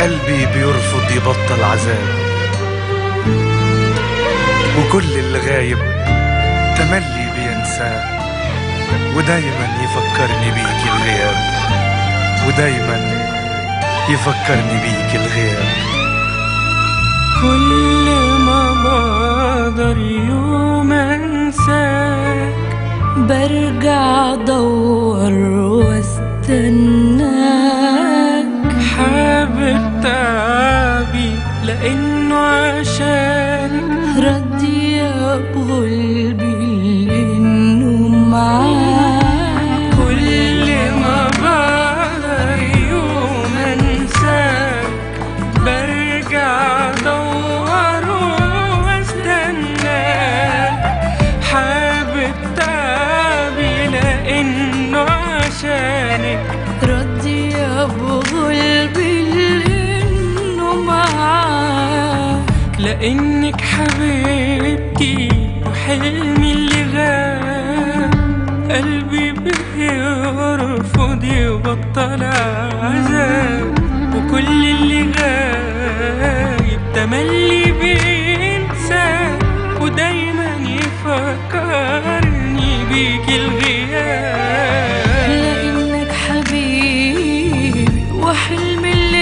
قلبي بيرفض يبطل عذاب، وكل اللي غايب تملي بينساه، ودايما يفكرني بيك الغياب، ودايما يفكرني بيك الغياب. كل ما بقدر يوم انساك برجع ادور واستناك، حابب تعبي لانه عشان ردي بقلبي لانه معاك. كل ما بقدر يوم انساك برجع ادور واستناك، حابب تعبي لانه عشانك ردي بقلبي لانه معاك. لانك حبيبتي وحلمي اللي غاب، قلبي بيرفض يبطل عذاب، وكل اللي غايب تملي بينسى، ودايما يفكرني بيك الغياب. لانك حبيبي وحلمي اللي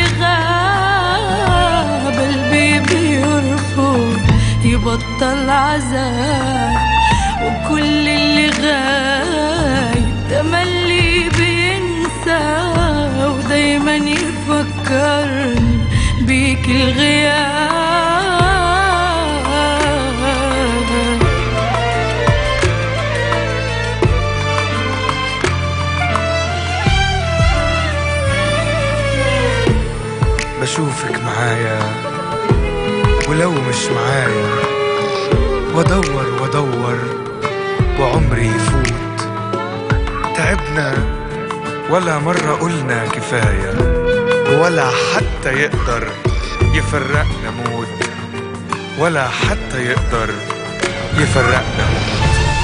غاب، قلبي بيرفض يبطل عذاب، وكل اللي غايب تملي بينسى، ودايما يفكرني بيك الغياب. بشوفك معايا ولو مش معايا، وادور وادور وعمري يفوت، تعبنا ولا مرة قلنا كفاية، ولا حتى يقدر يفرقنا موت، ولا حتى يقدر يفرقنا موت.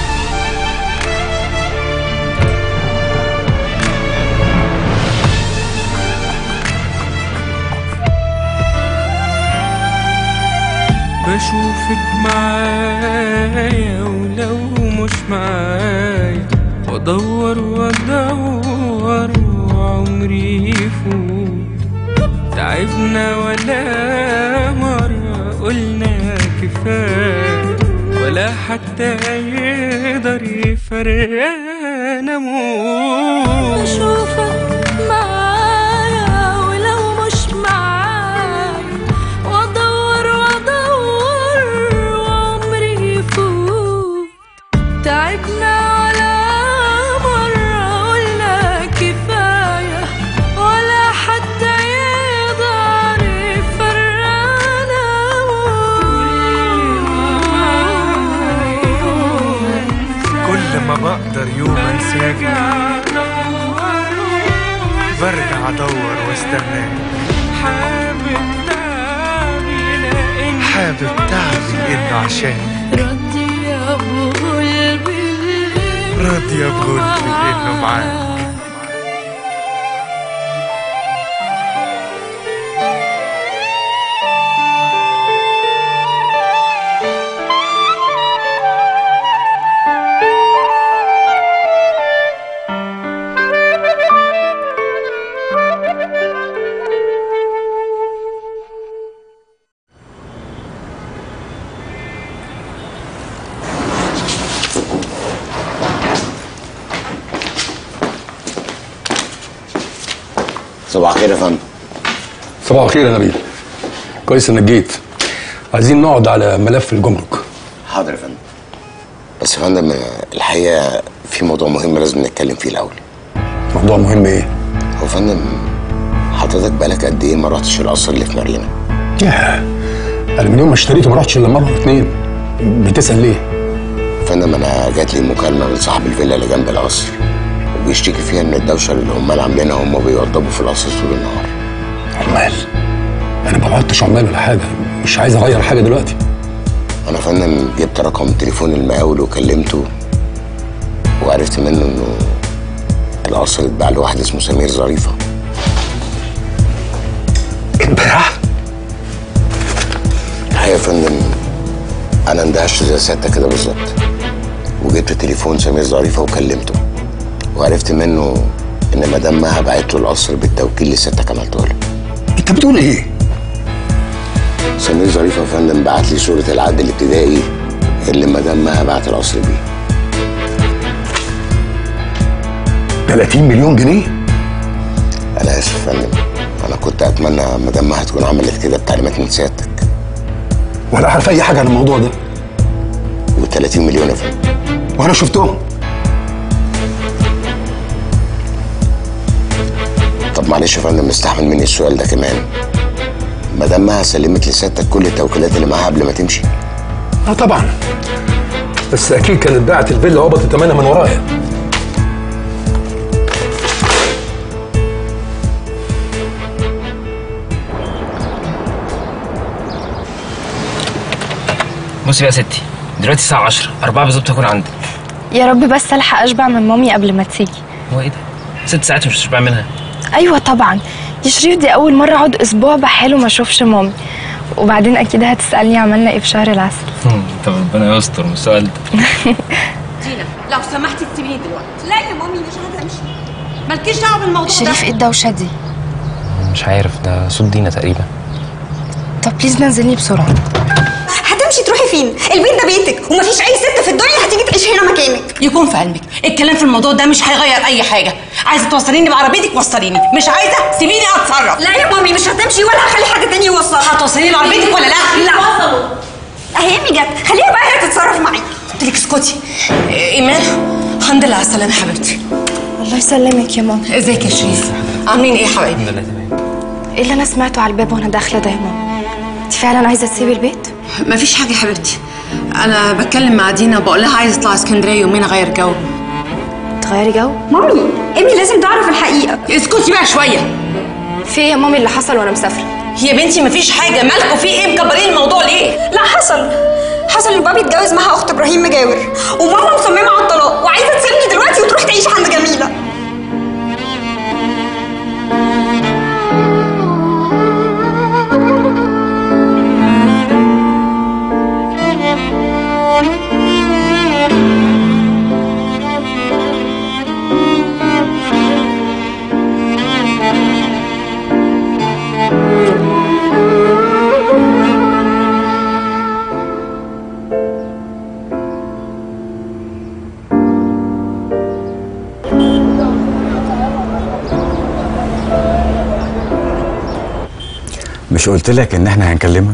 بشوفك معايا ولو مش معايا، وادور وادور وعمري يفوت، تعبنا ولا مرة قلنا كفاية، ولا حتى يقدر يفرقنا موت. بشوفك معايا ولو مش معايا، وادور وادور وعمري يفوت، تعبنا ولا مرة قلنا كفاية، ولا حتى يقدر يفرقنا كل ما بقدر يوم انساك برجع ادور واستناك، حابب تعبي لانه عشان راضية بقلبي لانه معاك. صباح الخير يا فندم. صباح الخير يا نبيل، كويس انك جيت. عايزين نقعد على ملف الجمرك. حاضر يا فندم. بس يا فندم الحقيقه في موضوع مهم لازم نتكلم فيه الاول. موضوع مهم ايه؟ هو فندم حضرتك بقالك قد ايه ما رحتش القصر اللي في مارينا؟ ياه، انا من يوم ما اشتريته ما رحتش الا مره واتنين. بتسال ليه؟ فندم انا جات لي مكالمه من صاحب الفيلا اللي جنب القصر، وبيشتكي فيها ان الدوشه اللي العمال عاملينها هم بيوضبوا في القصر طول النهار. عمال؟ انا ما بعتش عمال ولا حاجه، مش عايز اغير حاجه دلوقتي. انا يا فندم جبت رقم تليفون المقاول وكلمته، وعرفت منه انه القصر اتباع لواحد اسمه سمير ظريفه. اتباع؟ فندم انا اندهشت زي سيادتك كده بالظبط، وجبت تليفون سمير ظريفه وكلمته، وعرفت منه ان مدام مها بعت له القصر بالتوكيل اللي سيادتك عملته له. انت بتقول ايه؟ سمير ظريفه يا فندم بعت لي صوره العقد الابتدائي اللي مدام مها بعت القصر بيه. 30 مليون جنيه؟ انا اسف يا فندم، انا كنت اتمنى مدام مها تكون عملت كده بتعليمات من سيادتك. ولا عارف اي حاجه عن الموضوع ده. و30 مليون يا فندم. وانا شفتهم. طب معلش يا فندم استحمل مني السؤال ده كمان. مدام مها سلمت لسيادتك كل التوكيلات اللي معاها قبل ما تمشي؟ طبعا، بس اكيد كانت باعت الفيلا وقبضت ثمنها من ورايا. بصي يا ستي، دلوقتي الساعة 10، 4 بالظبط هكون عندك. يا رب بس الحق اشبع من مامي قبل ما تيجي. هو ايه ده؟ 6 ساعات مش هتشبع منها؟ ايوه طبعا يا شريف، دي اول مره اقعد اسبوع بحاله ما اشوفش مامي، وبعدين اكيد هتسالني عملنا ايه في شهر العسل. طب ربنا يستر من السؤال ده. دينا لو سمحتي تسيبيني دلوقتي. لا يا مامي مش هتمشي، مالكيش دعوه بالموضوع ده. شريف ايه الدوشه دي؟ مش عارف، ده صوت دينا تقريبا. طب بليز نزلني بسرعه. هتمشي تروحي فين؟ البيت ده بيتك، ومفيش اي ست في الدنيا هتيجي تعيش هنا مكانك. يكون في علمك الكلام في الموضوع ده مش هيغير اي حاجه. عايزه توصليني بعربيتك وصليني، مش عايزه سيبيني اتصرف. لا يا مامي مش هتمشي ولا هخلي حد تاني يوصلها. هتوصليني بعربيتك ولا لا؟ لا وصلوا. اهي امي جت، خليها بقى هي تتصرف معايا. قلت لك اسكتي. ايمان الحمد لله على السلامه حبيبتي. الله يسلمك يا ماما. ازيك يا شريف؟ عاملين ايه يا حبايبي؟ الحمد لله تمام. ايه اللي انا سمعته على الباب وانا داخله ده يا ماما؟ انت فعلا عايزه تسيبي البيت؟ مفيش حاجه يا حبيبتي، انا بتكلم مع دينا بقول لها عايزه اطلع اسكندريه يومين اغير جو. تغيري جو؟ مامي امي لازم تعرف الحقيقه. اسكتي بقى شويه. في ايه يا مامي اللي حصل وانا مسافره؟ يا بنتي مفيش حاجه، مالكوا في ايه مكبرين الموضوع ليه؟ لا حصل ان بابي اتجوز معاها اخت ابراهيم مجاور، وماما مصممه على الطلاق وعايزه تسيبني دلوقتي وتروح تعيش عند جميله. مش قلت لك ان احنا هنكلمك؟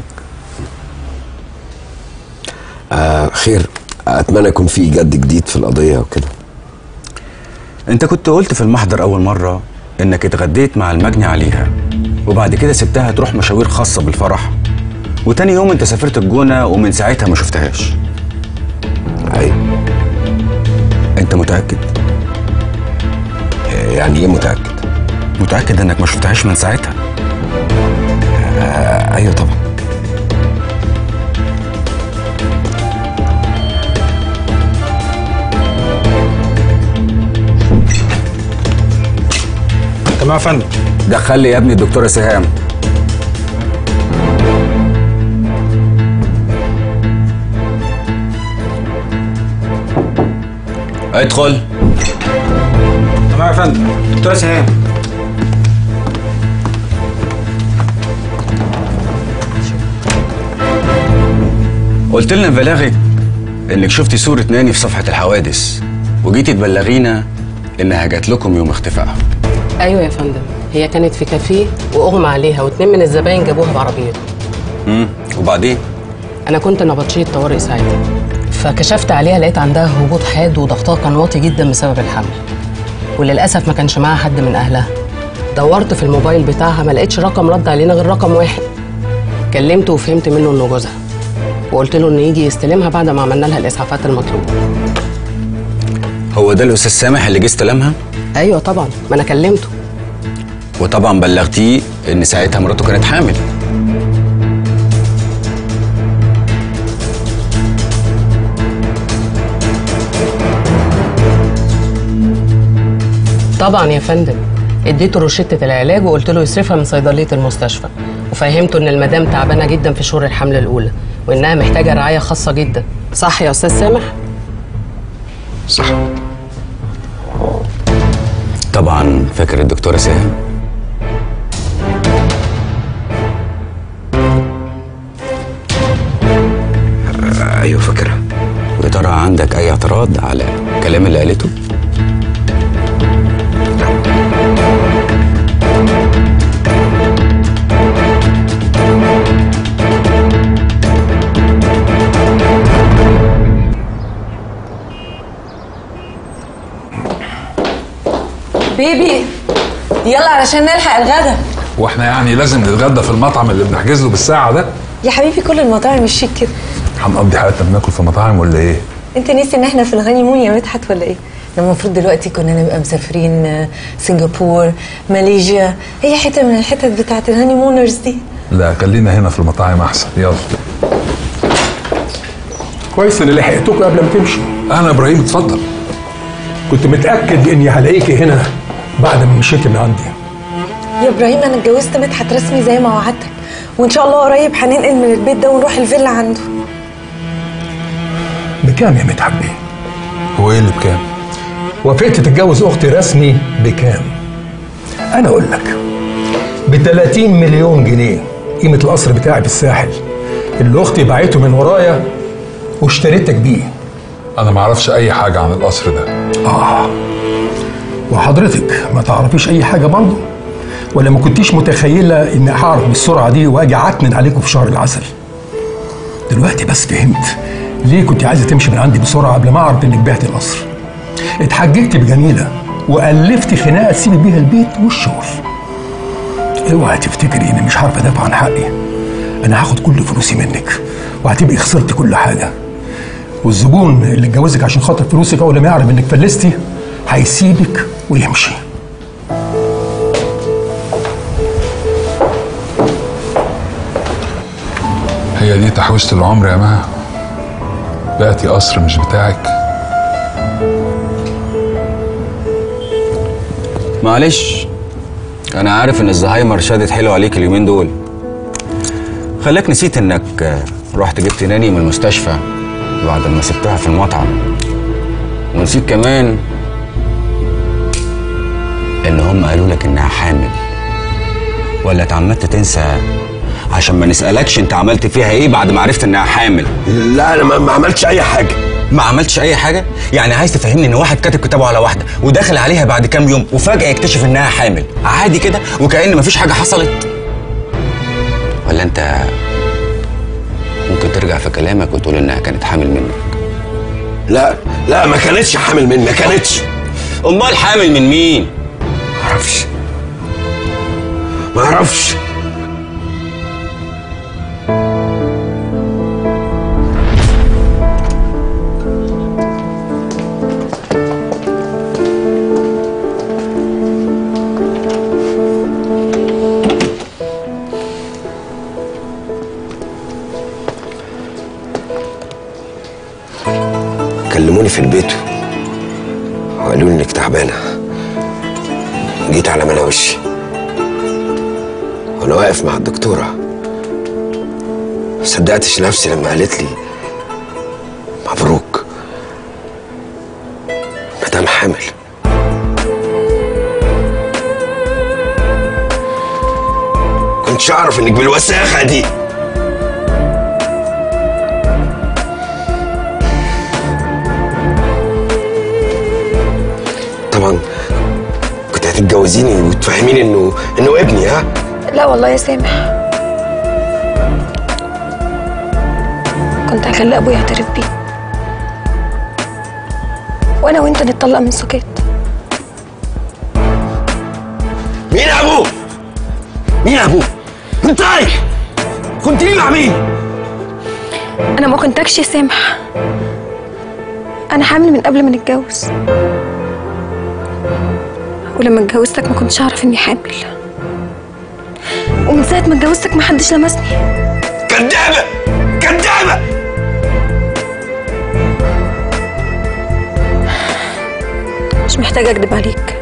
خير، اتمنى يكون في جد جديد في القضيه وكده. انت كنت قلت في المحضر اول مره انك اتغديت مع المجني عليها، وبعد كده سبتها تروح مشاوير خاصه بالفرح، وتاني يوم انت سافرت الجونه ومن ساعتها ما شفتهاش. ايوه. انت متاكد؟ يعني ايه متاكد؟ متاكد انك ما شفتهاش من ساعتها؟ ايوه طبعا. تمام يا فندم. دخل لي يا ابني الدكتوره سهام. ادخل. تمام يا فندم. دكتوره سهام. قلت لنا بلاغك انك شفتي صورة ناني في صفحة الحوادث، وجيتي تبلغينا انها جات لكم يوم اختفائها. ايوه يا فندم، هي كانت في كافيه واغمى عليها، واتنين من الزباين جابوها بعربيتهم. وبعدين؟ انا كنت نبطشية طوارئ ساعتها، فكشفت عليها لقيت عندها هبوط حاد وضغطها كان واطي جدا بسبب الحمل، وللاسف ما كانش معاها حد من اهلها. دورت في الموبايل بتاعها ما لقيتش رقم رد علينا غير رقم واحد. كلمته وفهمت منه انه جوزها، وقلت له انه يجي يستلمها بعد ما عملنا لها الاسعافات المطلوبه. هو ده الاستاذ سامح اللي جه استلمها؟ ايوه طبعا، ما انا كلمته. وطبعا بلغتيه ان ساعتها مراته كانت حامل. طبعا يا فندم، اديته روشته العلاج وقلت له يصرفها من صيدليه المستشفى، وفهمته ان المدام تعبانه جدا في شهور الحمل الاولى، وإنها محتاجة رعاية خاصة جدا. صح يا أستاذ سامح؟ صح. طبعا فاكر الدكتورة سهام؟ ايوه فاكرها. ويا ترى عندك أي اعتراض على الكلام اللي قالته؟ بيبي يلا علشان نلحق الغدا. واحنا يعني لازم نتغدى في المطعم اللي بنحجز له بالساعه ده؟ يا حبيبي كل المطاعم الشيك كده. هنقضي حياتنا بناكل في مطاعم ولا ايه؟ انت ناسي ان احنا في الهاني مون يا مدحت ولا ايه؟ المفروض دلوقتي كنا نبقى مسافرين سنغافور، ماليزيا، هي حته من الحتت بتاعت الهاني مونرز دي. لا خلينا هنا في المطاعم احسن. يلا. كويس اني لحقتكم قبل ما تمشوا. اهلا ابراهيم، اتفضل. كنت متاكد اني هلاقيكي هنا بعد ما مشيتي من عندي. يا ابراهيم انا اتجوزت مدحت رسمي زي ما وعدتك، وان شاء الله قريب هننقل من البيت ده ونروح الفيلا عنده. بكام يا مدحت بيه؟ هو ايه اللي بكام؟ وافقت تتجوز اختي رسمي بكام؟ انا اقول لك ب 30 مليون جنيه قيمه القصر بتاعي في الساحل اللي اختي باعته من ورايا واشتريتك بيه. انا ما اعرفش اي حاجه عن القصر ده. وحضرتك ما تعرفيش اي حاجه برضه؟ ولا ما كنتيش متخيله اني هعرف بالسرعه دي واجي عكنن عليكم في شهر العسل؟ دلوقتي بس فهمت ليه كنت عايزه تمشي من عندي بسرعه قبل ما اعرف انك بعتي القصر. اتحججتي بجميله والفتي خناقه تسيبي بيها البيت والشغل. اوعي تفتكري اني مش عارف ادافع عن حقي. انا هاخد كل فلوسي منك وهتبقي خسرتي كل حاجه. والزبون اللي اتجوزك عشان خاطر فلوسك اول ما يعرف انك فلستي هيسيبك ويمشي. هي دي تحويشة العمر يا مها؟ بعتي قصر مش بتاعك؟ معلش، انا عارف ان الزهايمر شادت حلو عليك اليومين دول. خلاك نسيت انك رحت جبت ناني من المستشفى بعد ما سبتها في المطعم، ونسيت كمان ان هم قالوا لك انها حامل. ولا اتعمدت تنسى عشان ما نسألكش انت عملت فيها ايه بعد ما عرفت انها حامل؟ لا انا ما عملتش اي حاجه. ما عملتش اي حاجه؟ يعني عايز تفهمني ان واحد كاتب كتابه على واحده وداخل عليها بعد كام يوم وفجاه يكتشف انها حامل عادي كده وكأن مفيش حاجه حصلت؟ ولا انت ممكن ترجع في كلامك وتقول انها كانت حامل منك؟ لا ما كانتش حامل مني، ما كانتش. امال حامل من مين؟ ما اعرفش. كلموني في البيت وقالوا لي انك تعبانه. جيت على ملا وشي وانا واقف مع الدكتوره. ما صدقتش نفسي لما قالت لي مبروك مدام حامل. كنتش اعرف انك بالوساخه دي. طبعا كنت هتتجوزيني وتفهميني انه ابني. ها؟ لا والله يا سامح، كنت هخلي ابويا يعترف بيه وانا وانت نتطلق من سكات. مين ابوه؟ مين ابوه؟ انت كنت ليه مع مين؟ انا ما كنتكش يا سامح، انا حامل من قبل ما نتجوز، ولما اتجوزتك ما كنتش اعرف اني حامل، ومن ساعه ما اتجوزتك ما حدش لمسني. كدابه كدابه. مش محتاجه اكدب عليك،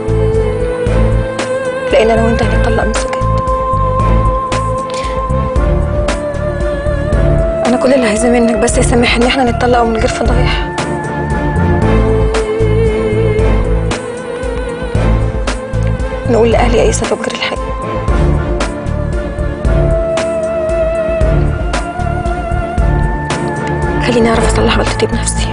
لان انا وانت هنتطلق من سكات. كل اللي عايزاه منك بس يسمح ان احنا نتطلق من غير فضايح. نقول لاهلي اي سبب غير الحقيقة. خليني اعرف اصلح غلطتي بنفسي.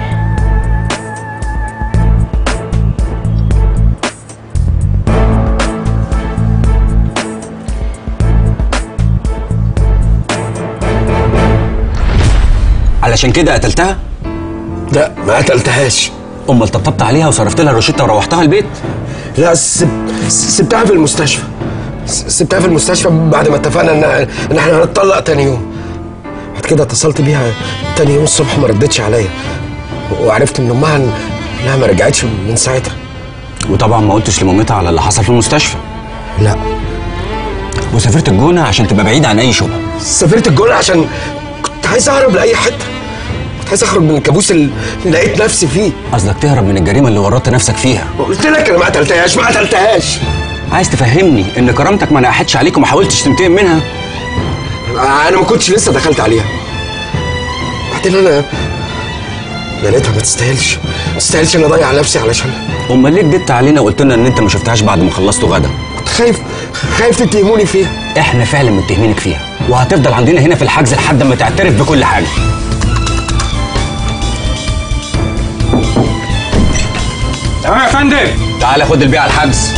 علشان كده قتلتها؟ لا ما قتلتهاش. امال طبطبت عليها وصرفت لها الروشته وروحتها البيت؟ لا سبتها في المستشفى. سبتها في المستشفى بعد ما اتفقنا ان احنا هنتطلق تاني يوم. بعد كده اتصلت بيها تاني يوم الصبح ما ردتش عليا، وعرفت من امها انها ما رجعتش من ساعتها. وطبعا ما قلتش لمامتها على اللي حصل في المستشفى؟ لا. وسافرت الجونه عشان تبقى بعيد عن اي شبهه؟ سافرت الجونه عشان كنت عايز اهرب لاي حته، كنت عايز اخرج من الكابوس اللي لقيت نفسي فيه. قصدك تهرب من الجريمه اللي ورطت نفسك فيها؟ قلت لك انا ما قتلتهاش. عايز تفهمني ان كرامتك ما نقحتش عليك وما حاولتش تنتقم منها؟ انا ما كنتش لسه دخلت عليها. بعدين انا لقيتها ما تستاهلش ان اضيع نفسي علشانها. امال ليه كدبت علينا وقلت لنا ان انت ما شفتهاش بعد ما خلصتوا غدا؟ كنت خايف تتهموني فيها. احنا فعلا متهمينك فيها، وهتفضل عندنا هنا في الحجز لحد ما تعترف بكل حاجه. تمام يا فندم. تعالى خد البيع على الحجز.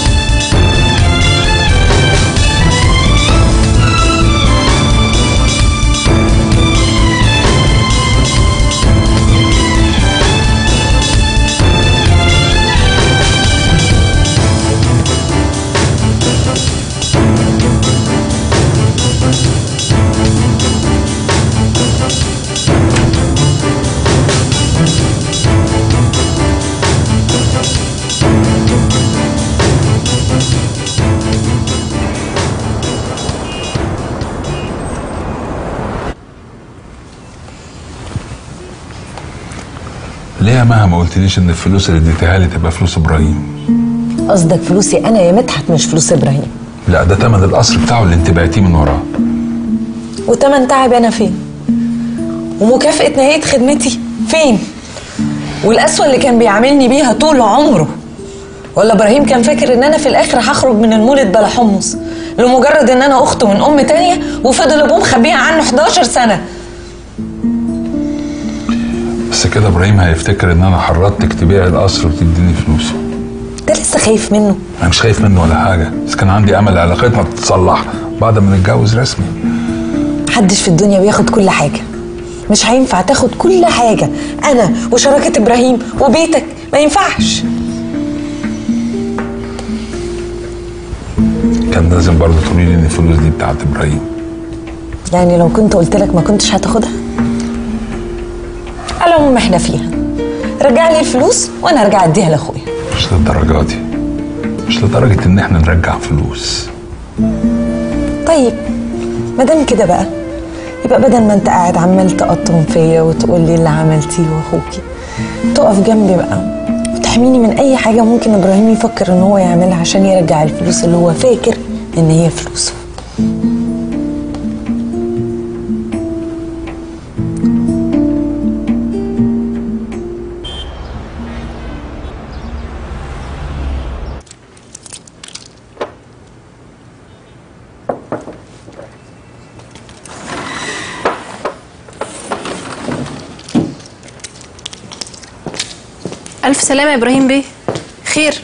ليه يا مها ما قلتليش ان الفلوس اللي اديتها لي تبقى فلوس ابراهيم؟ قصدك فلوسي انا يا مدحت مش فلوس ابراهيم؟ لا ده تمن القصر بتاعه اللي انت بعتيه من وراه. وتمن تعب انا فين؟ ومكافأة نهاية خدمتي فين؟ والقسوة اللي كان بيعاملني بيها طول عمره؟ ولا ابراهيم كان فاكر ان انا في الاخر هخرج من المولد بلا حمص لمجرد ان انا اخته من ام تانية وفضل ابوه مخبيها عنه 11 سنة؟ بس كده ابراهيم هيفتكر ان انا حرضتك تبيع القصر وتديني فلوسه. انت لسه خايف منه؟ انا مش خايف منه ولا حاجه، بس كان عندي امل علاقتنا تتصلح بعد ما نتجوز رسمي. محدش في الدنيا بياخد كل حاجه، مش هينفع تاخد كل حاجه. انا وشراكه ابراهيم وبيتك ما ينفعش. كان لازم برضه تقولي لي ان الفلوس دي بتاعت ابراهيم. يعني لو كنت قلت لك ما كنتش هتاخدها؟ على العموم احنا فيها. رجع لي الفلوس وانا ارجع اديها لاخويا. مش للدرجه دي، مش لدرجه ان احنا نرجع فلوس. طيب ما دام كده بقى، يبقى بدل ما انت قاعد عمال تقطم فيا وتقول لي اللي عملتيه واخوكي، تقف جنبي بقى وتحميني من اي حاجه ممكن ابراهيم يفكر ان هو يعملها عشان يرجع الفلوس اللي هو فاكر ان هي فلوسه. ألف سلامة يا إبراهيم بيه. خير؟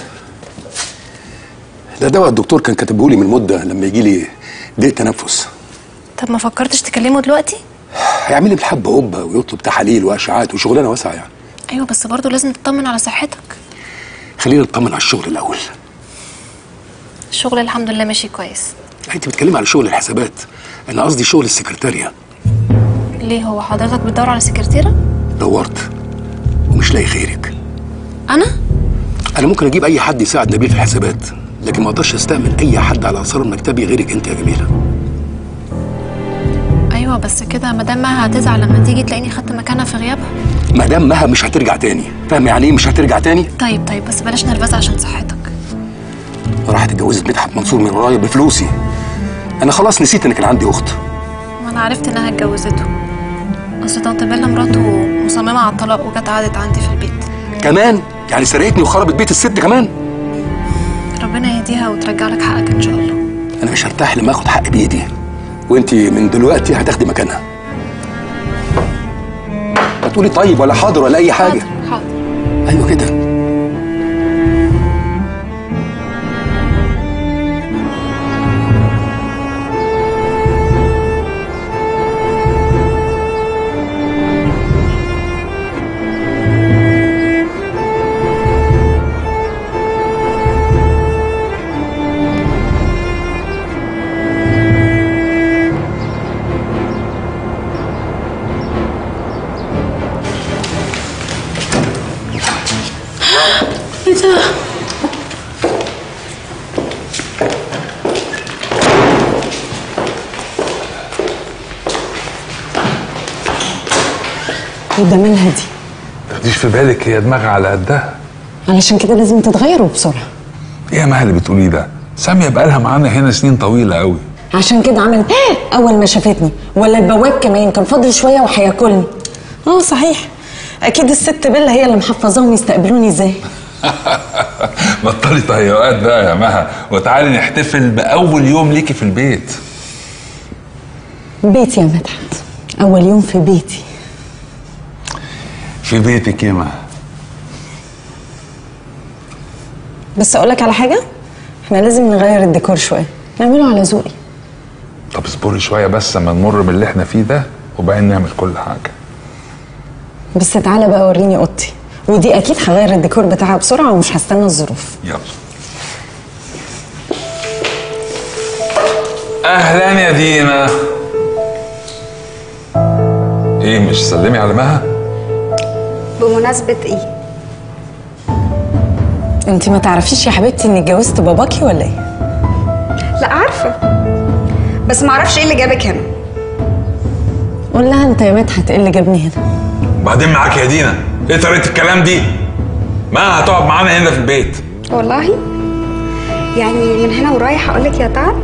ده دواء الدكتور كان كاتبهولي من مدة لما يجي لي ضيق تنفس. طب ما فكرتش تكلمه دلوقتي؟ هيعمل لي بالحبة قبة ويطلب تحاليل وأشعاعات وشغلانة واسعة يعني. أيوه بس برضه لازم تطمن على صحتك. خلينا نطمن على الشغل الأول. الشغل الحمد لله ماشي كويس. أنت بتتكلمي على شغل الحسابات، أنا قصدي شغل السكرتارية. ليه هو حضرتك بتدور على سكرتيرة؟ دورت ومش لاقي خيرك. أنا ممكن أجيب أي حد يساعد نبيل في الحسابات، لكن ما أقدرش أستأمن أي حد على أسرار مكتبي غيرك أنت يا جميلة. أيوه بس كده مدام مها هتزعل لما تيجي تلاقيني خدت مكانها في غيابها. مدام مها مش هترجع تاني، فاهم يعني إيه مش هترجع تاني؟ طيب بس بلاش نرفزها عشان صحتك. راحت اتجوزت مدحت منصور من ورايا بفلوسي. أنا خلاص نسيت إن كان عندي أخت. ما أنا عرفت إنها اتجوزته. اصل طنط بيلا مراته مصممه على الطلاق وجت قعدت عندي في البيت. كمان يعني سرقتني وخربت بيت الست كمان. ربنا يهديها وترجع لك حقك ان شاء الله. انا مش هرتاح لما اخد حقي بايدي، وانت من دلوقتي هتاخدي مكانها. ما تقولي طيب ولا حاضر ولا اي حاجه. حاضر. ايوه كده. ايه ده؟ ايه ده مالها دي؟ تاخديش في بالك، هي دماغها على قدها. علشان كده لازم تتغيروا بسرعه. ايه يا مها اللي بتقوليه ده؟ ساميه بقالها معانا هنا سنين طويله قوي. عشان كده عملت اول ما شافتني، ولا البواب كمان كان فاضل شويه وهياكلني. صحيح، اكيد الست بيلا هي اللي محفظاهم يستقبلوني ازاي. بطلي تهيؤات بقى يا مها، وتعالي نحتفل باول يوم ليكي في البيت. بيتي يا مدحت، اول يوم في بيتي. في بيتك يا مها. بس اقولك على حاجه، احنا لازم نغير الديكور شويه، نعمله على ذوقي. طب اصبري شويه بس اما نمر باللي احنا فيه ده، وبعدين نعمل كل حاجه. بس تعالى بقى وريني اوضتي، ودي اكيد هغير الديكور بتاعها بسرعه ومش هستنى الظروف. يلا. اهلا يا دينا. ايه مش سلمي على مها؟ بمناسبة ايه؟ انتي ما تعرفيش يا حبيبتي اني اتجوزت باباكي ولا ايه؟ لا عارفة، بس ما اعرفش ايه اللي جابك هنا. قول لها انت يا مدحت ايه اللي جابني هنا. وبعدين معاك يا دينا، ايه طريقة الكلام دي؟ ما هتقعد معانا هنا في البيت. والله؟ يعني من هنا ورايح اقولك يا تعب؟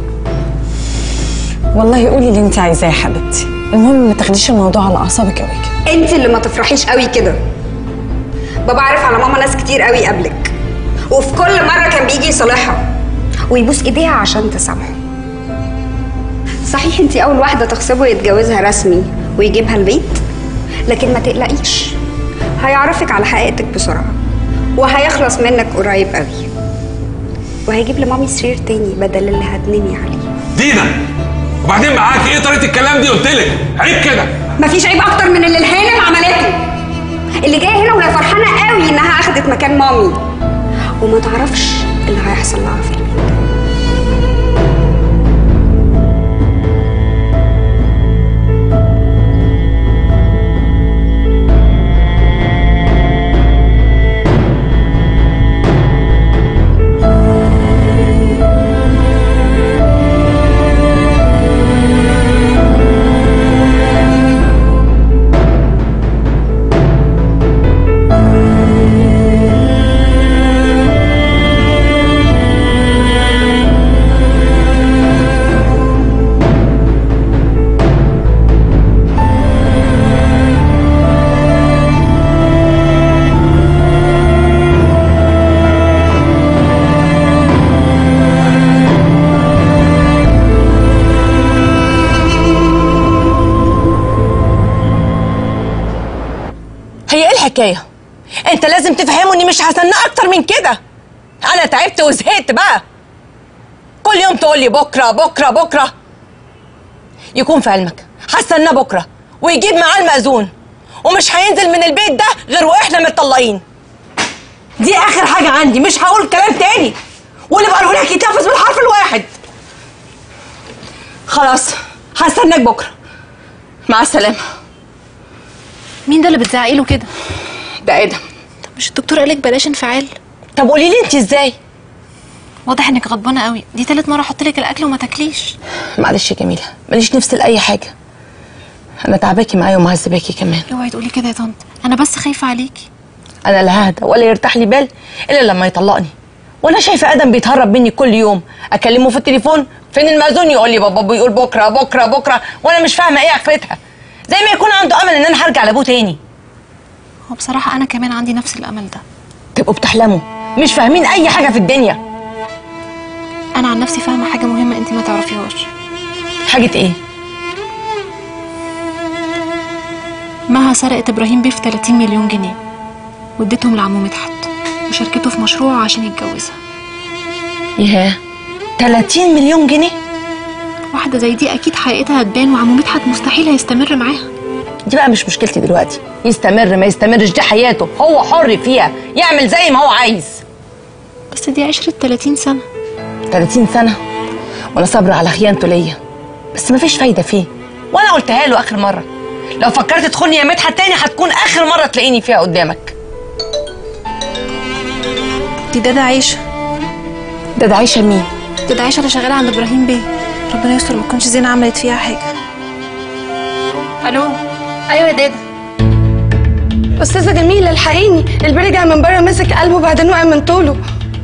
والله قولي اللي انت عايزاه يا حبيبتي، المهم ما تاخديش الموضوع على اعصابك قوي كده. انت اللي ما تفرحيش قوي كده. بابا عارف على ماما ناس كتير قوي قبلك، وفي كل مرة كان بيجي يصالحها ويبوس ايديها عشان تسامحه. صحيح انت اول واحدة تغصبه يتجوزها رسمي ويجيبها البيت، لكن ما تقلقيش، هيعرفك على حقيقتك بسرعة وهيخلص منك قريب قوي، وهيجيب لمامي سرير تاني بدل اللي هتنامي عليه. دينا، وبعدين معاك ايه طريقة الكلام دي؟ قلتلك عيب كده. مفيش عيب اكتر من اللي الهانم عملته، اللي جايه هنا وهي فرحانة قوي انها اخدت مكان مامي، وما تعرفش اللي هيحصل لها في البيت. الحكايه؟ انت لازم تفهمه اني مش هستنى اكتر من كده. انا تعبت وزهقت بقى، كل يوم تقول لي بكره بكره بكره. يكون في علمك هستناه بكره ويجيب معاه المأذون، ومش هينزل من البيت ده غير واحنا متطلقين. دي اخر حاجه عندي، مش هقول كلام تاني، واللي بقوله لك يتنفذ بالحرف الواحد. خلاص هستناك بكره، مع السلامه. مين ده اللي بتزعقي له كده؟ ده ادم. طب مش الدكتور قالك بلاش انفعال؟ طب قولي لي انت ازاي؟ واضح انك غضبانه قوي، دي تالت مره احط لك الاكل وما تاكليش. معلش يا جميله، ماليش نفس لاي حاجه، انا تعباكي معايا ومعذباكي كمان. اوعي تقولي كده يا طنط، انا بس خايفه عليكي. انا لا ههدى ولا يرتاح لي بال الا لما يطلقني، وانا شايفه ادم بيتهرب مني كل يوم. اكلمه في التليفون فين المأذون، يقول لي بابا بيقول بكره بكره بكره، وانا مش فاهمه ايه اخرتها. زي ما يكون عنده امل ان انا هرجع لابوه تاني. هو بصراحه انا كمان عندي نفس الامل ده. تبقوا بتحلموا مش فاهمين اي حاجه في الدنيا. انا عن نفسي فاهمه حاجه مهمه انت ما تعرفيهاش. حاجه ايه؟ مها سرقت ابراهيم بيه في 30 مليون جنيه واديتهم لعمو مدحت وشاركته في مشروع عشان يتجوزها. ياه 30 مليون جنيه؟ واحده زي دي اكيد حقيقتها هتبان وعمو مدحت مستحيل هيستمر معاها. دي بقى مش مشكلتي دلوقتي، يستمر ما يستمرش دي حياته، هو حر فيها يعمل زي ما هو عايز. بس دي عشرة 30 سنه. 30 سنه وانا صابره على خيانته ليا، بس مفيش فايده فيه. وانا قلتها له اخر مره، لو فكرت تدخلني يا مدحت تاني هتكون اخر مره تلاقيني فيها قدامك. دي دادا عيشه. دادا عيشه مين؟ دادا عيشه اللي شغاله عند ابراهيم بيه. ربنا يستر ما تكونش زينه عملت فيها حاجه. الو. ايوه يا دادا. استاذه جميله الحقيني، البيه رجع من بره ماسك قلبه وبعدين وقع من طوله.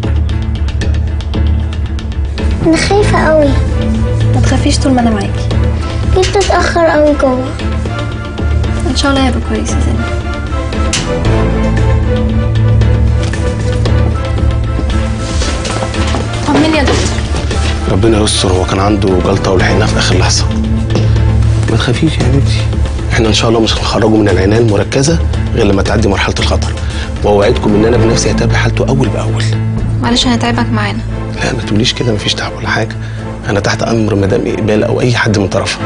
انا خايفه قوي. ما تخافيش طول ما انا معاكي. ليه بتتاخر قوي جوه؟ ان شاء الله هيبقى كويس يا زينب. طمني يا دكتور. ربنا يستر، هو كان عنده جلطه ولحقناه في اخر لحظه. ما تخافيش يا حبيبتي، احنا ان شاء الله مش هنخرجه من العنايه المركزه غير لما تعدي مرحله الخطر، واوعدكم ان انا بنفسي هتابع حالته اول باول. معلش هنتعبك معانا. لا ما تقوليش كده، مفيش تعب ولا حاجه، انا تحت امر مدام اقبال او اي حد من طرفها.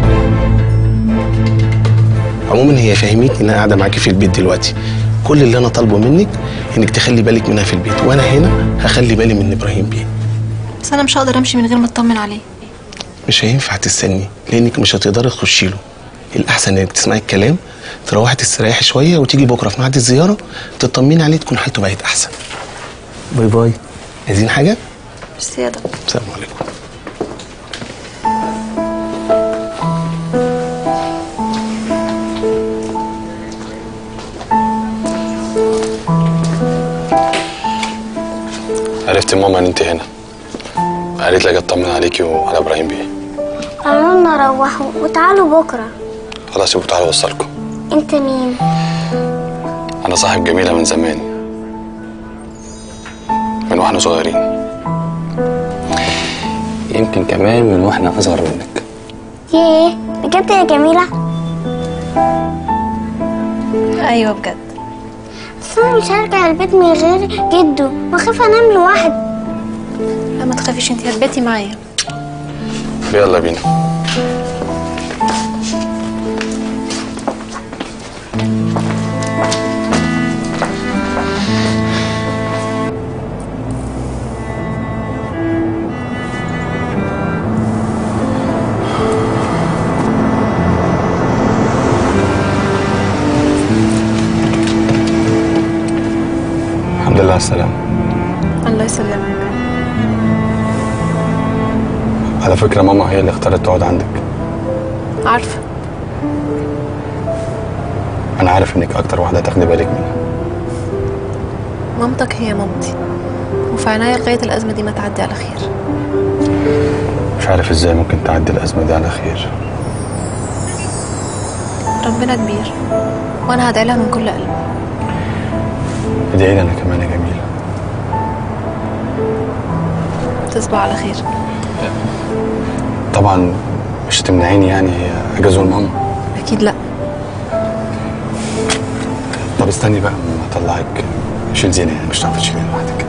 عموما هي فهمتني ان انا قاعده معاكي في البيت دلوقتي، كل اللي انا طالبه منك انك تخلي بالك منها في البيت، وانا هنا هخلي بالي من ابراهيم بيه. بس انا مش هقدر امشي من غير ما اطمن عليه. مش هينفع تستني لانك مش هتقدري تخشي له، الاحسن انك تسمعي الكلام تروحي تستريحي شويه وتيجي بكره في ميعاد الزياره تطمني عليه تكون حالته بقت احسن. باي باي. عايزين حاجه؟ ميرسي يا دكتور. السلام عليكم. عرفت ماما ان انت هنا، قالت لي اجي اطمن عليكي وعلى ابراهيم بيه. قالوا لنا روحوا وتعالوا بكره. خلاص يبقوا تعالوا اوصلكم. انت مين؟ انا صاحب جميله من زمان، من واحنا صغيرين، يمكن كمان من واحنا اصغر منك. ياه بجد يا جميله؟ ايوه بجد. بس انا مش هرجع البيت من غير جدو وخاف انام لوحدي. لا ما تخافيش انتي هتباتي معايا. يلا بينا. الحمد لله على السلامة. الله يسلمك. على فكرة ماما هي اللي اختارت تقعد عندك. عارفة. أنا عارف إنك أكتر واحدة تاخدي بالك منها. مامتك هي مامتي، وفي عناية لغاية الأزمة دي ما تعدي على خير. مش عارف إزاي ممكن تعدي الأزمة دي على خير. ربنا كبير، وأنا هدعي لها من كل قلبي. ادعي لي أنا كمان يا جميلة. تصبح على خير. طبعا مش تمنعيني يعني أجازوا الماما. أكيد لأ. طب استني بقى ما أطلعك شيل زينة، يعني مش هتعرفي تشيليها لوحدك.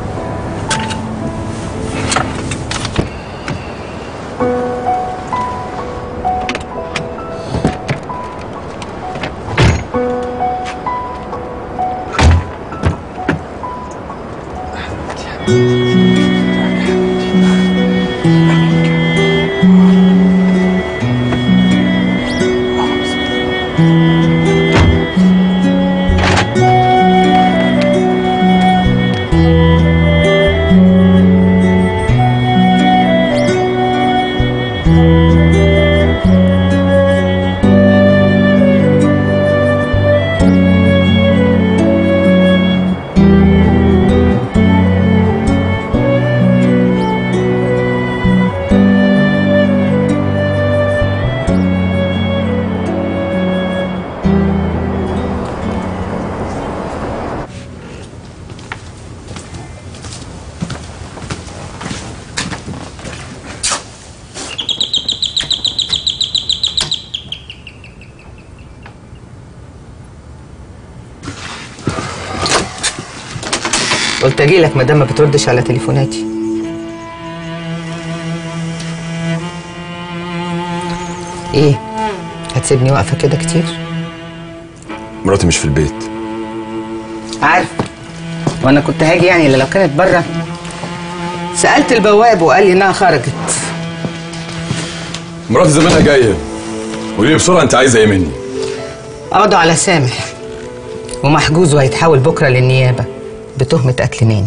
قلت اجيلك مادام ما بتردش على تليفوناتي. ايه؟ هتسيبني واقفه كده كتير؟ مراتي مش في البيت. عارف، وانا كنت هاجي يعني الا لو كانت بره. سالت البواب وقال لي انها خرجت. مراتي زمانها جايه. قولي لي بسرعه انت عايزه ايه مني؟ قبضوا على سامح ومحجوز وهيتحول بكره للنيابه بتهمه قتل ناني.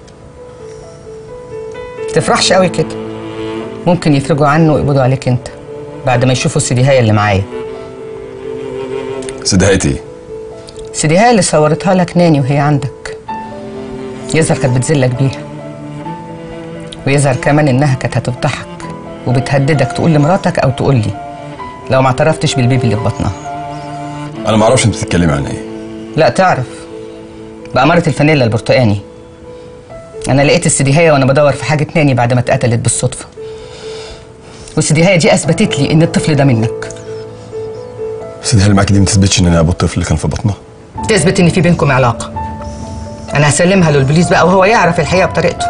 متفرحش قوي كده، ممكن يفرجوا عنه ويقبضوا عليك انت بعد ما يشوفوا السيديهايه اللي معايا. سيديهايه ايه؟ السيديهايه اللي صورتها لك ناني وهي عندك. يظهر كانت بتذلك بيها، ويظهر كمان انها كانت هتفضحك وبتهددك تقول لمراتك او تقول لي لو ما اعترفتش بالبيبي اللي في بطنها. انا ما اعرفش انت بتتكلمي عن ايه. لا تعرف، بأمارة الفانيلا البرتقاني. انا لقيت السيديهايه وانا بدور في حاجه ناني بعد ما اتقتلت بالصدفه، والسيديهايه دي اثبتت لي ان الطفل ده منك. السيديهايه اللي معاكي دي ما تثبتش ان انا ابو الطفل اللي كان في بطنها. تثبت ان في بينكم علاقه. انا هسلمها للبوليس بقى وهو يعرف الحقيقه بطريقته.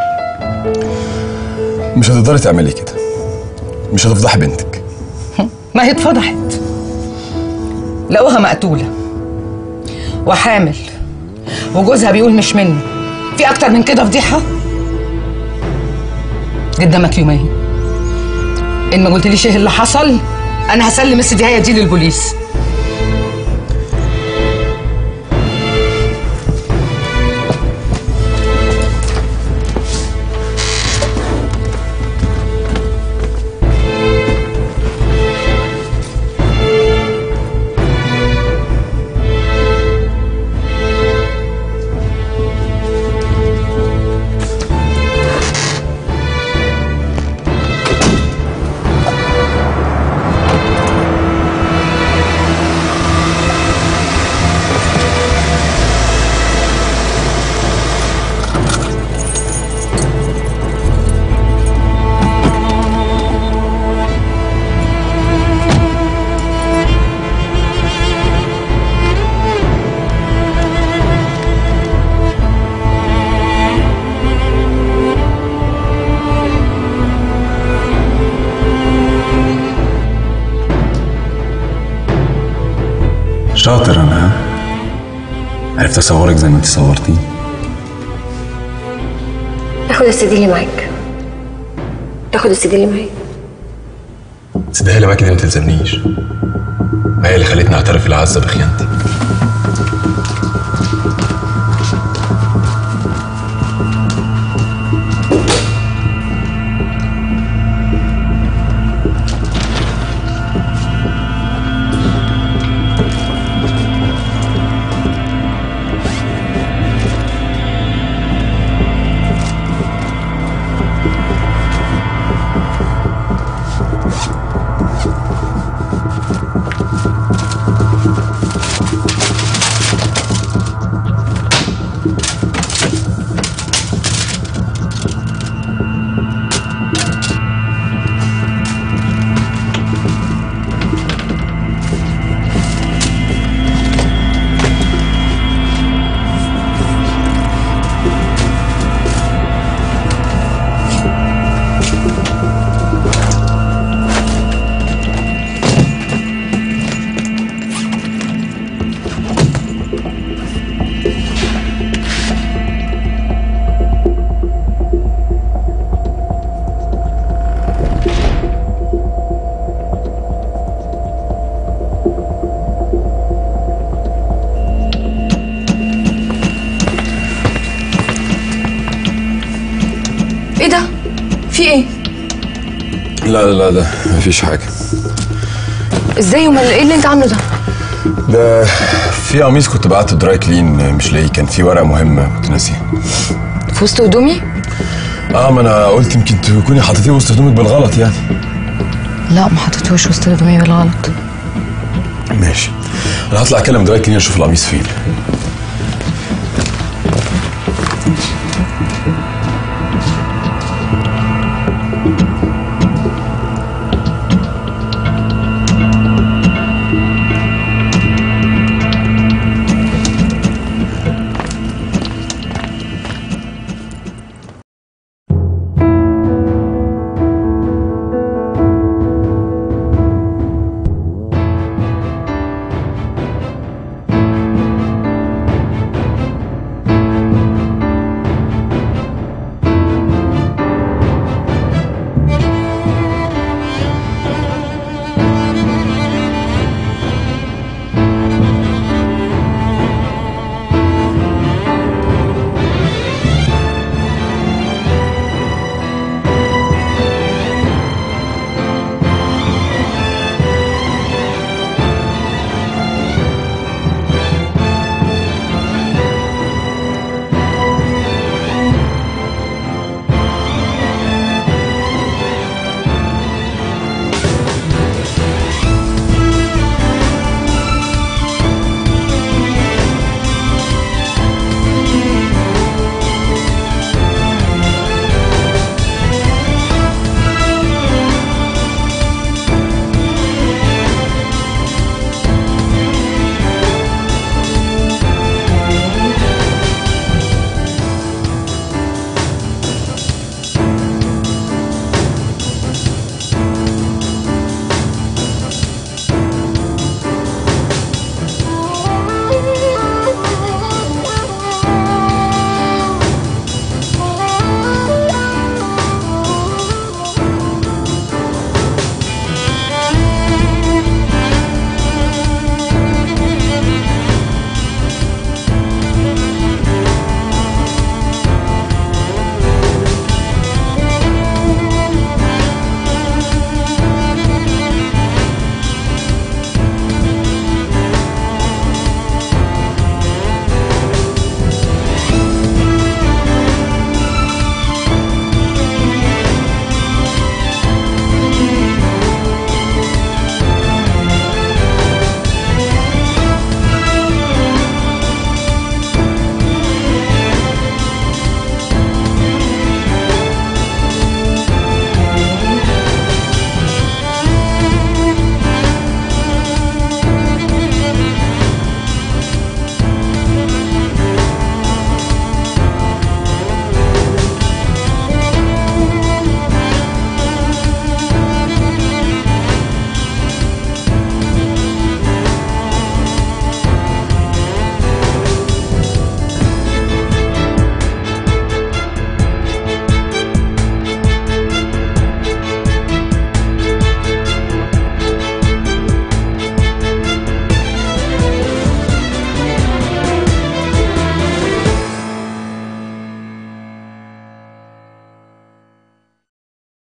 مش هتقدري تعملي كده، مش هتفضحي بنتك. ما هي اتفضحت، لقوها مقتوله وحامل وجوزها بيقول مش منه. في اكتر من كده فضيحه؟ قدامك يومين، ان ما قلتليش ايه اللي حصل انا هسلم السيديهايه دي للبوليس. شاطر انا، عرفت اصورك زي ما انت صورتيني. تاخد السي دي اللي معاك، تاخد السي دي اللي معاك. السيديهايه اللي معاكي دي ما تلزمنيش، ما هي اللي خلتني اعترف العزه بخيانتي. ايه ده؟ في ايه؟ لا ده مفيش حاجه. ازاي؟ امال ايه اللي انت عامله ده؟ ده في قميص كنت بعته دراي كلين مش لاقيه، كان في ورقه مهمه كنت ناسيها. في وسط هدومي؟ ما انا قلت يمكن تكوني حطيتيه وسط هدومك بالغلط يعني. لا ما حطيتهوش وسط هدومي بالغلط. ماشي، انا هطلع اكلم دراي كلين اشوف القميص فين.